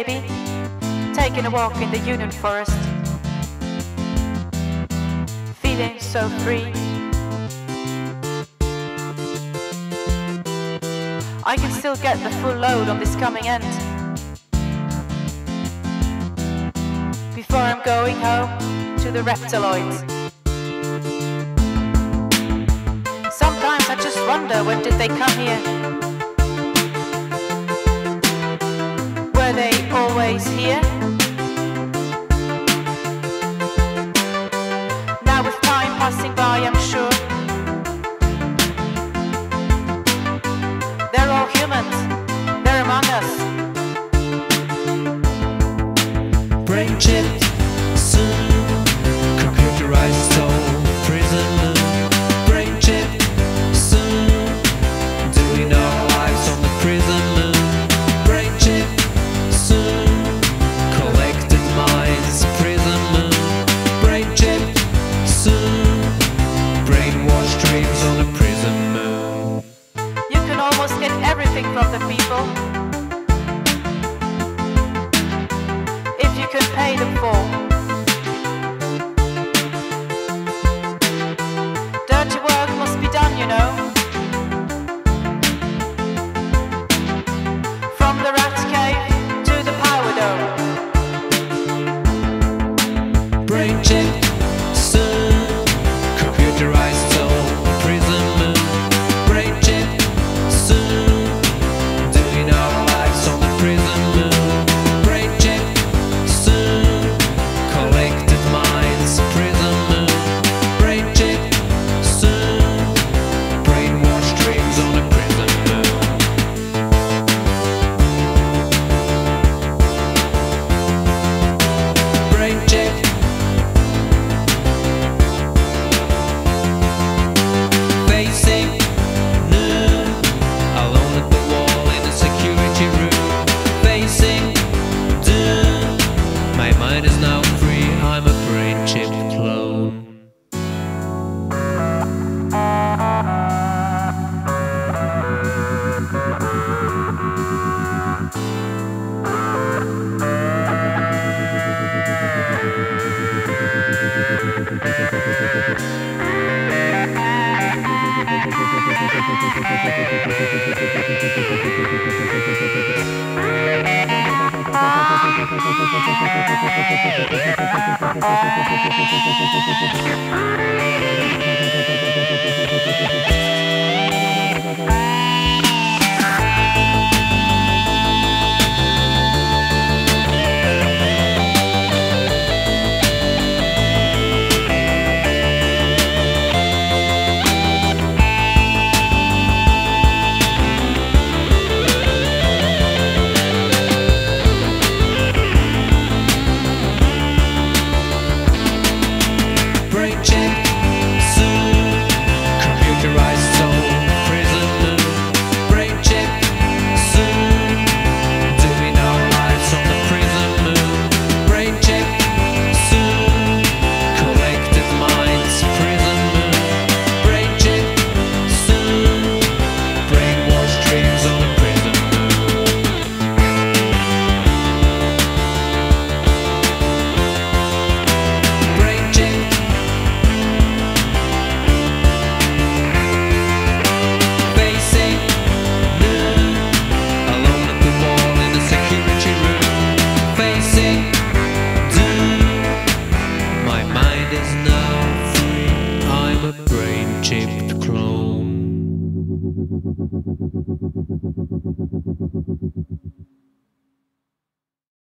maybe, taking a walk in the Union Forest, feeling so free. I can still get the full load on this coming end before I'm going home to the reptiloids. Sometimes I just wonder, when did they come here? Were they always here? Now with time passing by, I'm sure they're all humans, they're among us. Brain chipped, soon computerized soul, prison. Brain chipped, soon doing our lives on the prison moon. Brain chipped, soon collected minds, prison moon. Brain chipped, soon brainwashed dreams on the prison moon. You can almost get everything from the people if you can pay them for. Dirty work must be done, you know. From the rat cave to the power dome. Brain chip, soon computerized soul, prison moon. Brain chip, soon doing our lives on the prison moon. Brain chip, soon collected minds, prison moon. Brain chip, soon brainwashed dreams on the prison moon. Brain chip, facing noon, alone at the wall in a security room. Facing doom, my mind is now free, I'm a brain-chipped clone. Brain chip, soon computerized soul, prison moon. Brain chip, soon doing our lives on the prison moon. Brain chip, soon collected minds, prison moon. Brain chip, soon brainwashed dreams on the prison moon. Brain chip, facing noon, alone at the wall in the security room. Facing doom, my mind is now free, I'm a brain-chipped clone.